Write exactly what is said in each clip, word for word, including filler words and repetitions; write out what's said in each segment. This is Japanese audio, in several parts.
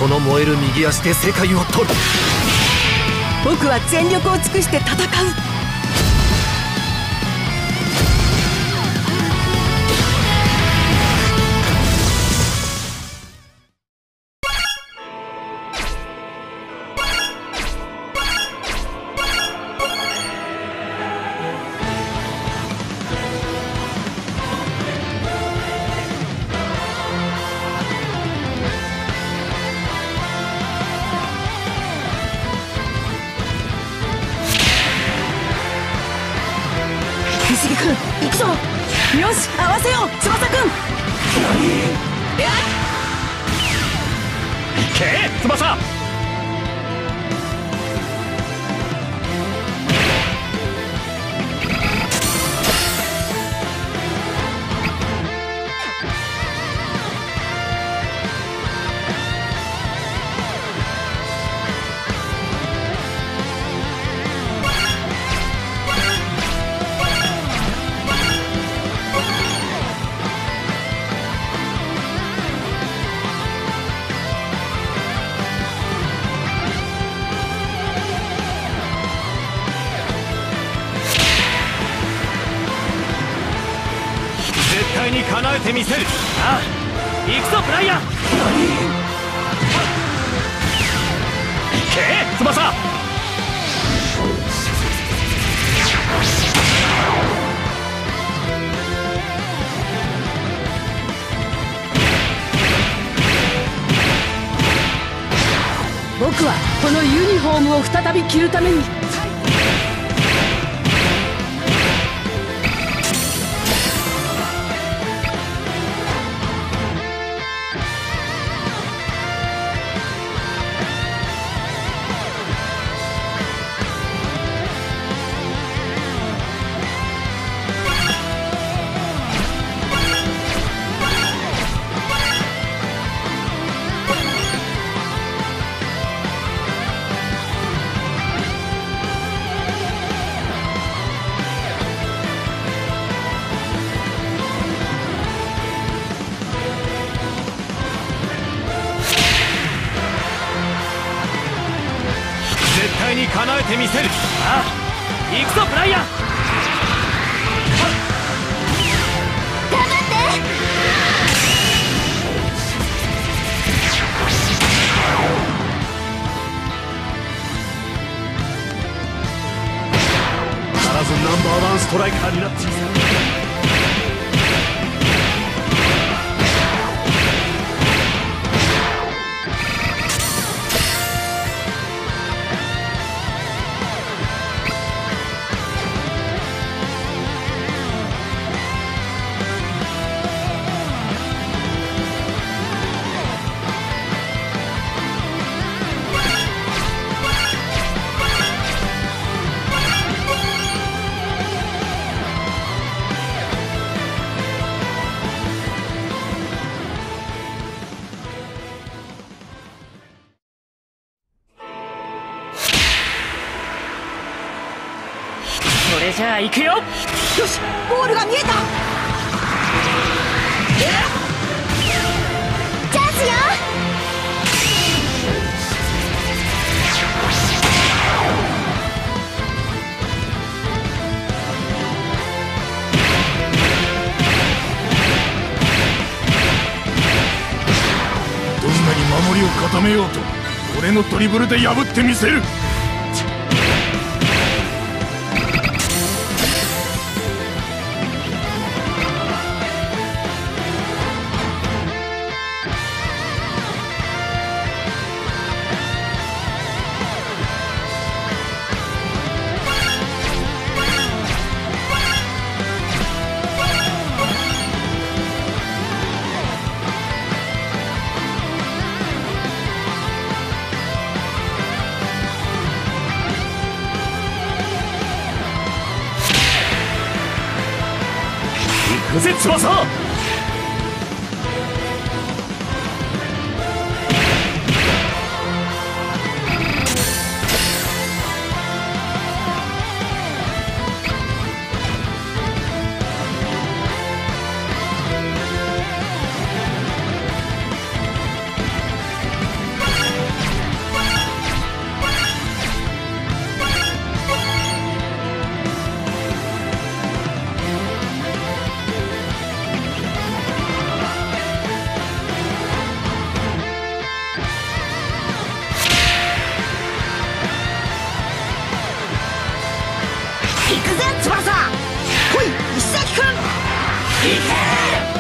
この燃える右足で世界を取る。 僕は全力を尽くして戦う。石木君、行くぞ。よし、合わせよう、翼君。やっけえ翼。絶対に叶えてみせる。ああ、行くぞブライアン。けえ翼。 僕はこのユニフォームを再び着るために。 絶対に叶えてみせる。ああ、行くぞブライアン。 頑張って。 必ずナンバーワンストライカーになってみせる。 それじゃあ行くよ。よし、ゴールが見えた。 チャンスよ。 どんなに守りを固めようと俺のドリブルで破ってみせる。 行くぜ翼。 行くぜ翼。来い石崎君。行け。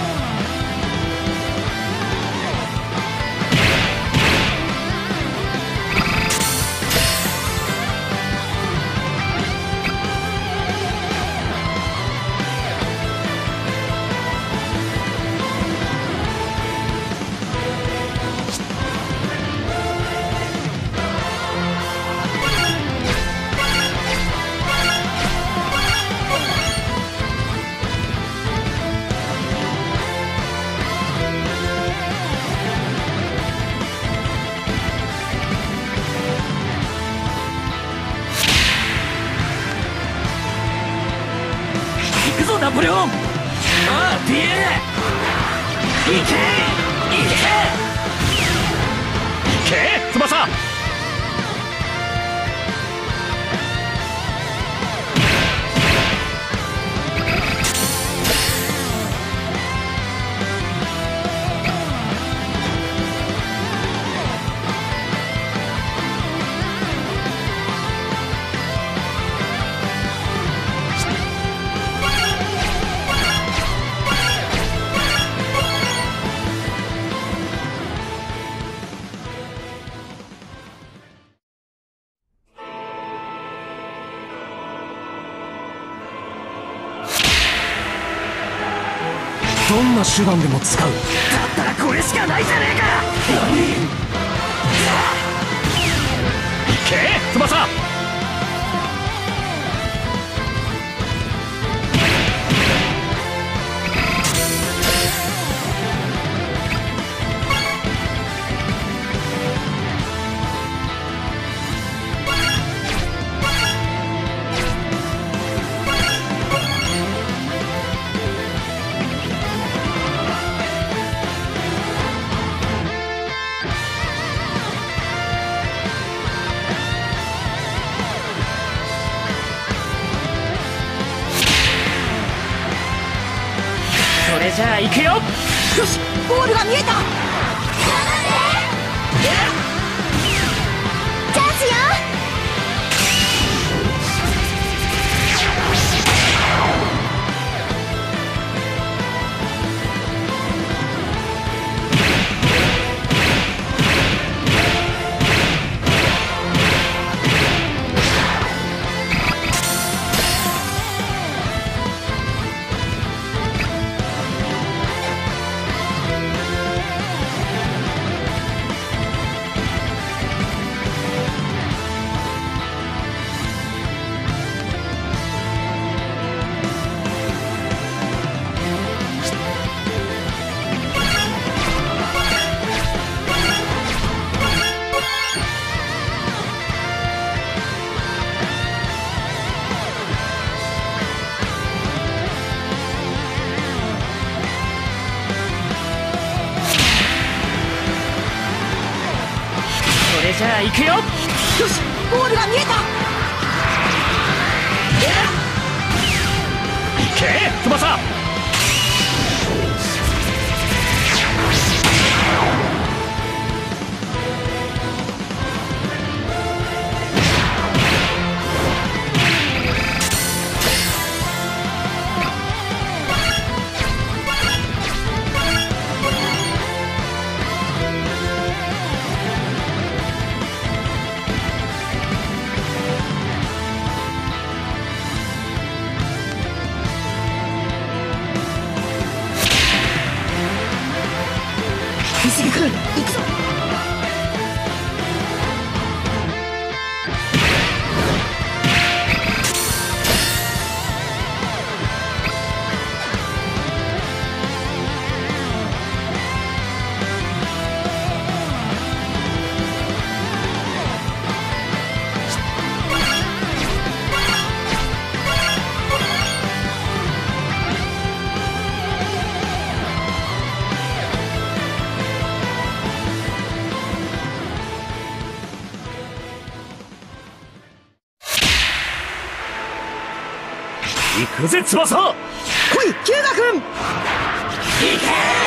ナポレオン。ああ、ディエー。行け行け行け翼。どんな手段でも使う。だったらこれしかないじゃねえか。いけ翼。それじゃあ行くよ。よし、ゴールが見えた。 チャンスよ。 それじゃあ行くよ。よし、ゴールが見えた。 行け翼。 石木君、行くぞ。 行くぜ翼。 来いキューガ君。行け。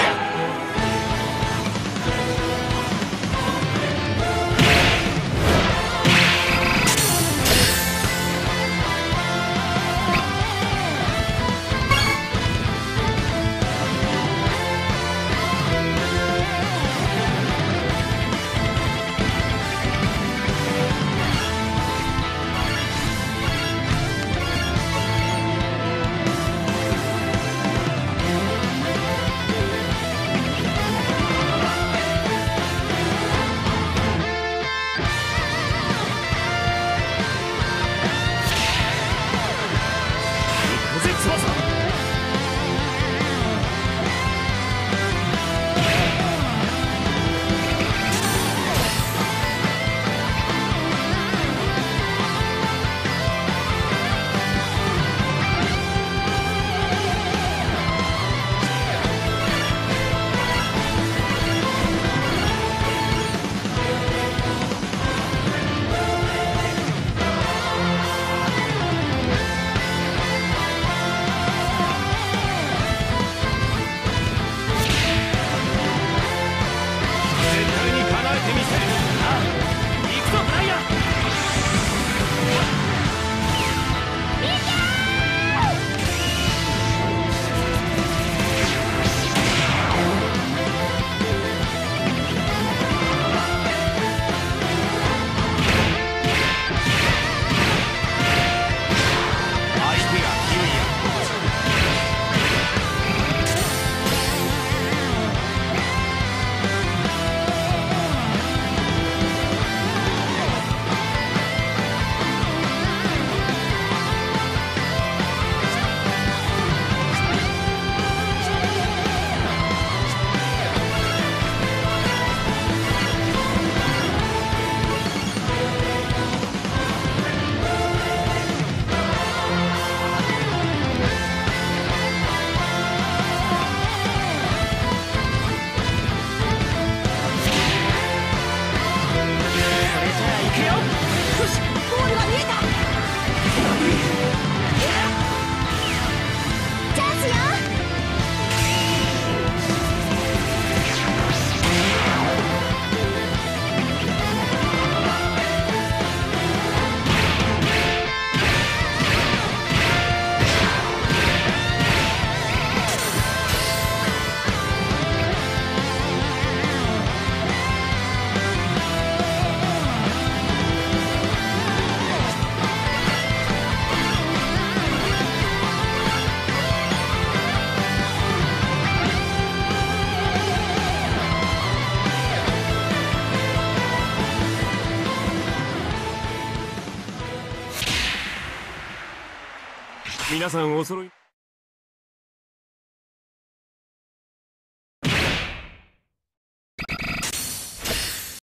皆さんお揃い。